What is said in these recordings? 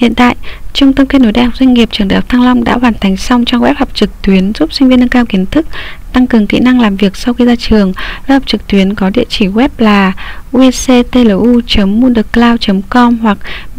Hiện tại, Trung tâm kết nối Đại học Doanh nghiệp Trường Đại học Thăng Long đã hoàn thành xong trang web học trực tuyến giúp sinh viên nâng cao kiến thức, tăng cường kỹ năng làm việc sau khi ra trường. Web học trực tuyến có địa chỉ web là uectlu.moodlecloud.com hoặc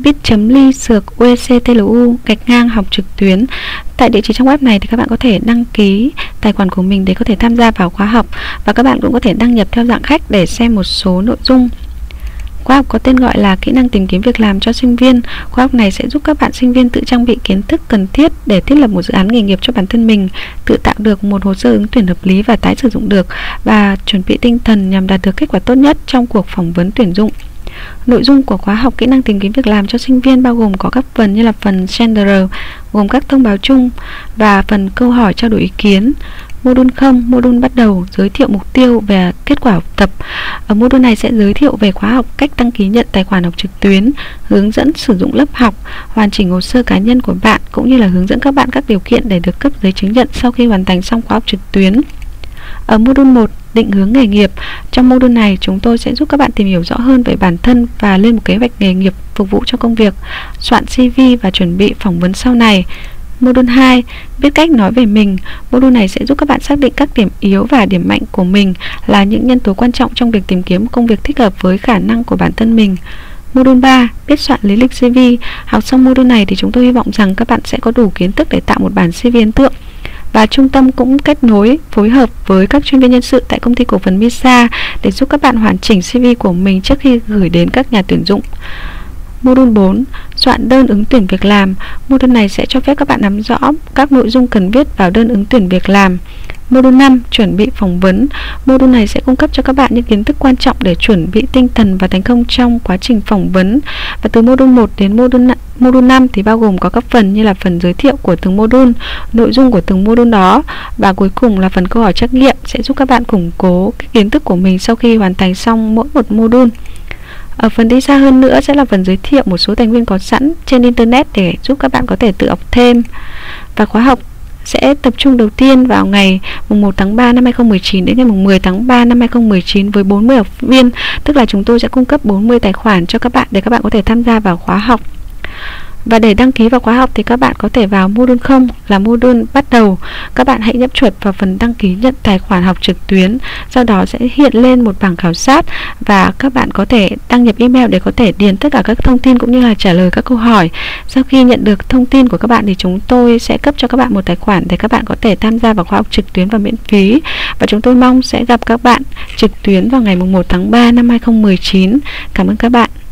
bit.ly/uectlu-học trực tuyến. Tại địa chỉ trong web này thì các bạn có thể đăng ký tài khoản của mình để có thể tham gia vào khóa học, và các bạn cũng có thể đăng nhập theo dạng khách để xem một số nội dung. Khóa học có tên gọi là kỹ năng tìm kiếm việc làm cho sinh viên. Khóa học này sẽ giúp các bạn sinh viên tự trang bị kiến thức cần thiết để thiết lập một dự án nghề nghiệp cho bản thân mình, tự tạo được một hồ sơ ứng tuyển hợp lý và tái sử dụng được, và chuẩn bị tinh thần nhằm đạt được kết quả tốt nhất trong cuộc phỏng vấn tuyển dụng. Nội dung của khóa học kỹ năng tìm kiếm việc làm cho sinh viên bao gồm có các phần như là phần General, gồm các thông báo chung, và phần câu hỏi trao đổi ý kiến. Module 0, module bắt đầu, giới thiệu mục tiêu về kết quả học tập. Ở module này sẽ giới thiệu về khóa học, cách đăng ký nhận tài khoản học trực tuyến, hướng dẫn sử dụng lớp học, hoàn chỉnh hồ sơ cá nhân của bạn, cũng như là hướng dẫn các bạn các điều kiện để được cấp giấy chứng nhận sau khi hoàn thành xong khóa học trực tuyến. Ở module 1, định hướng nghề nghiệp, trong module này chúng tôi sẽ giúp các bạn tìm hiểu rõ hơn về bản thân và lên một kế hoạch nghề nghiệp phục vụ cho công việc, soạn CV và chuẩn bị phỏng vấn sau này. Module 2, biết cách nói về mình. Module này sẽ giúp các bạn xác định các điểm yếu và điểm mạnh của mình là những nhân tố quan trọng trong việc tìm kiếm công việc thích hợp với khả năng của bản thân mình. Module 3, biết soạn lý lịch CV. Học xong module này thì chúng tôi hy vọng rằng các bạn sẽ có đủ kiến thức để tạo một bản CV ấn tượng. Và trung tâm cũng kết nối, phối hợp với các chuyên viên nhân sự tại công ty cổ phần Misa để giúp các bạn hoàn chỉnh CV của mình trước khi gửi đến các nhà tuyển dụng. Module 4, soạn đơn ứng tuyển việc làm. Module này sẽ cho phép các bạn nắm rõ các nội dung cần viết vào đơn ứng tuyển việc làm. Module 5, chuẩn bị phỏng vấn. Module này sẽ cung cấp cho các bạn những kiến thức quan trọng để chuẩn bị tinh thần và thành công trong quá trình phỏng vấn. Và từ module 1 đến module 5 thì bao gồm có các phần như là phần giới thiệu của từng module, nội dung của từng module đó, và cuối cùng là phần câu hỏi trắc nghiệm sẽ giúp các bạn củng cố cái kiến thức của mình sau khi hoàn thành xong mỗi một module. Ở phần đi xa hơn nữa sẽ là phần giới thiệu một số tài nguyên có sẵn trên Internet để giúp các bạn có thể tự học thêm. Và khóa học sẽ tập trung đầu tiên vào ngày 1 tháng 3 năm 2019 đến ngày 10 tháng 3 năm 2019 với 40 học viên, tức là chúng tôi sẽ cung cấp 40 tài khoản cho các bạn để các bạn có thể tham gia vào khóa học. Và để đăng ký vào khóa học thì các bạn có thể vào module 0 là module bắt đầu. Các bạn hãy nhấp chuột vào phần đăng ký nhận tài khoản học trực tuyến. Sau đó sẽ hiện lên một bảng khảo sát và các bạn có thể đăng nhập email để có thể điền tất cả các thông tin cũng như là trả lời các câu hỏi. Sau khi nhận được thông tin của các bạn thì chúng tôi sẽ cấp cho các bạn một tài khoản để các bạn có thể tham gia vào khóa học trực tuyến và miễn phí. Và chúng tôi mong sẽ gặp các bạn trực tuyến vào ngày 1 tháng 3 năm 2019. Cảm ơn các bạn.